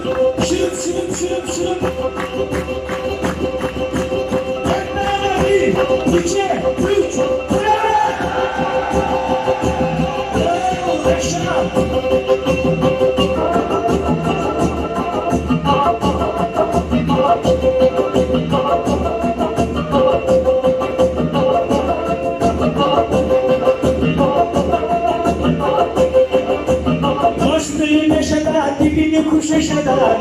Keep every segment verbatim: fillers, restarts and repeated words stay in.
Şırıp şırıp şırıp şırıp. Bir, iki, üç, dört. Yaşa. Dibini kuş eşeder.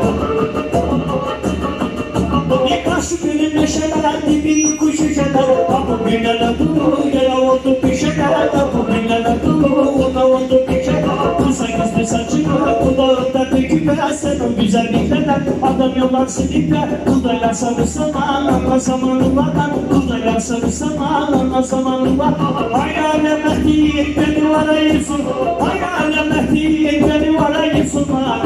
Yıkaşı benim eşeder, dibini kuş eşeder. Kapı binele duru, yere oldu pişeder. Kapı binele duru, ona oldu pişeder. Kısa kızlı saçını, kulağında döküper. Senin güzelliklerden adam yollar silikler. Kudaylar sarı saman, anla zamanı vakan. Kudaylar sarı saman, anla zamanı vakan. Hayale Mehdi'yi beni arayırsın. Hayale Mehdi'yi beni arayırsın.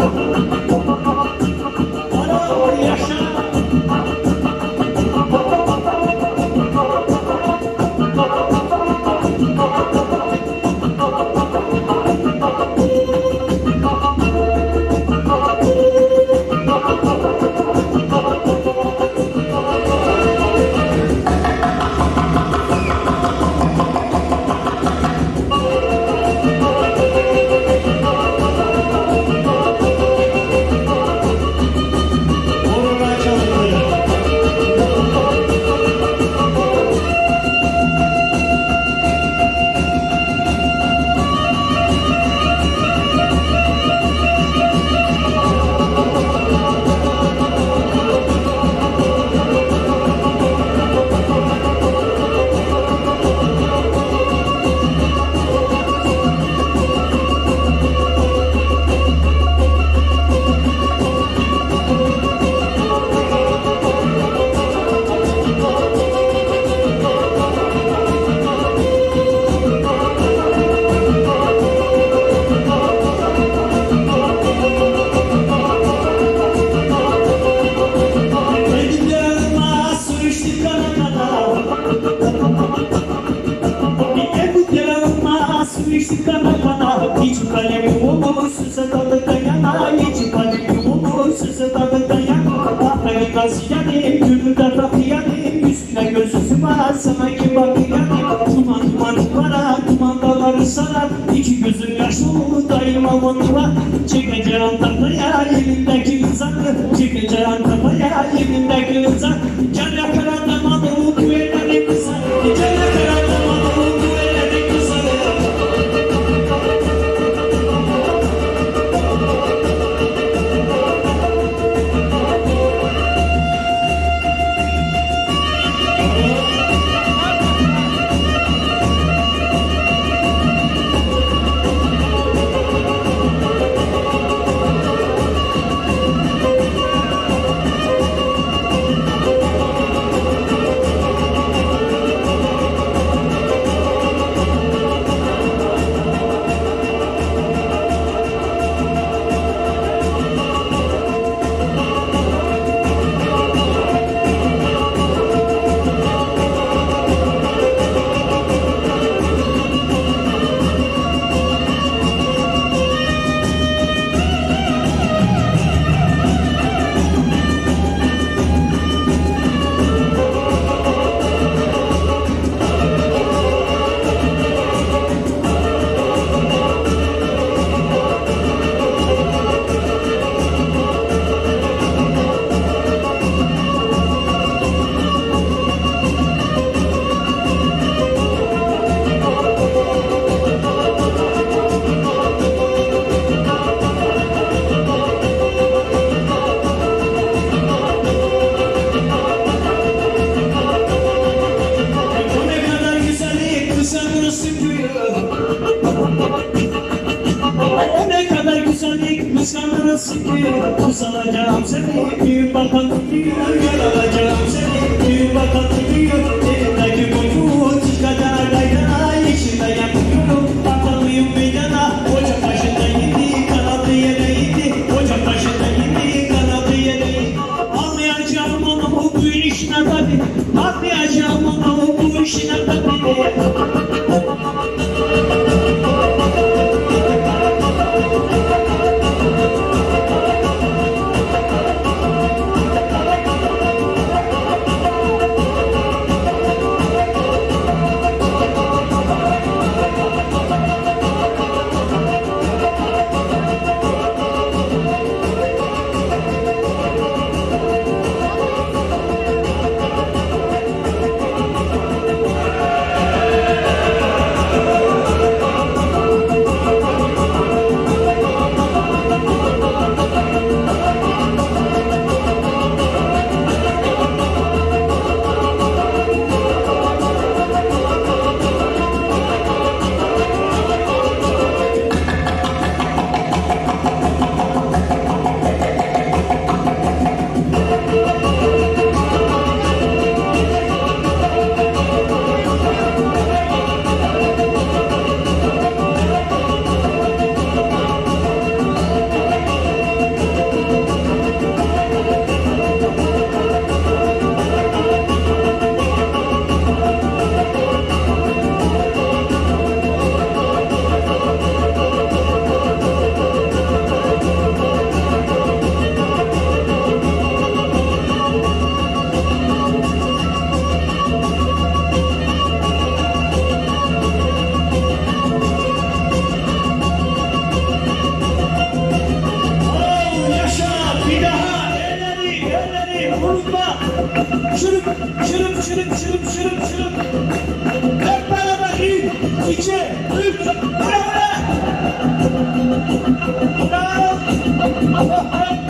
Sana kim bakıyor? Duman duman para, duman dağları sarar. İki gözün yaşlı daima onunla. Çekeceğim tatlıya elindeki kızakı. Çekeceğim tatlıya elindeki kızak. Can yakaran damadı güvenleri kızak. Can yakaran damadı güvenleri kızak. Kıskanırsın ki kusalacağım seni. Bir bakan diyor yaralacağım seni. Bir bakan diyor elindeki boyu çıkacak gayrana. İçimde yakıyorum bakalıyım meydana. Ocak başında yedi kanadı yere indi. Ocak başında yedi kanadı yere indi. Anlayacağım onu bu işine tabi. Anlayacağım onu bu işine tabi. unutma. Şırıp, şırıp, şırıp, şırıp, şırıp, şırıp. Hep beraber bir, iki, üç, bravo! Bravo!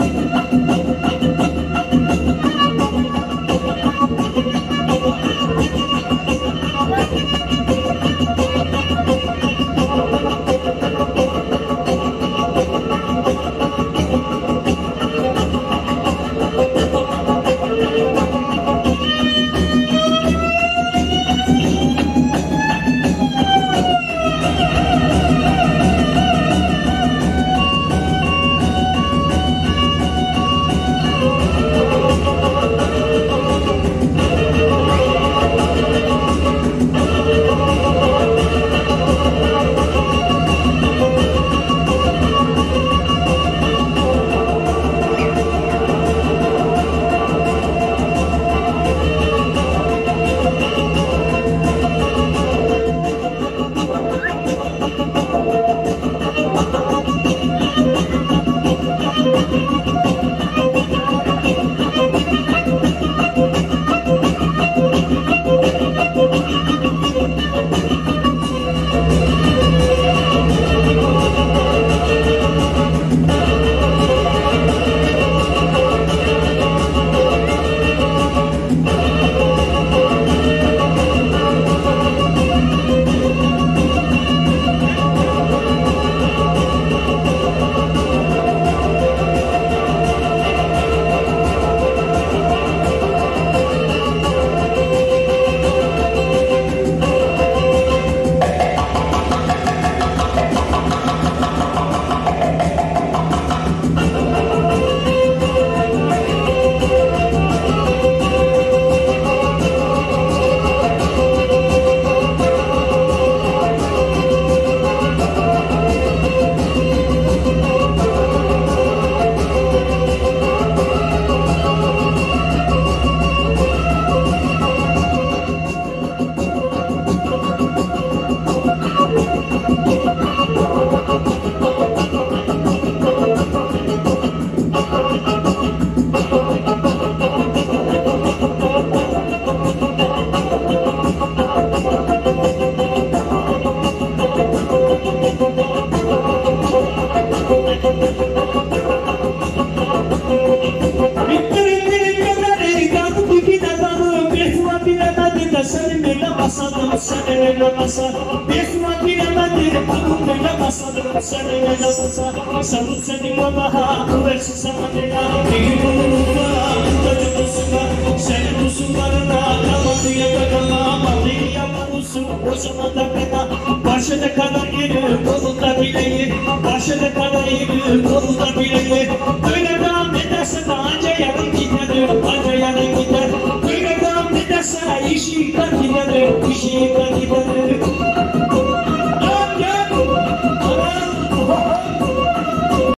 Başına kadar yürü, kolunda bileği. Başına kadar yürü, kolunda bileği. Böyle devam ederse de anca yarın gider, anca yarın gider. Böyle devam ederse işi yıkar gider, işi yıkar gider.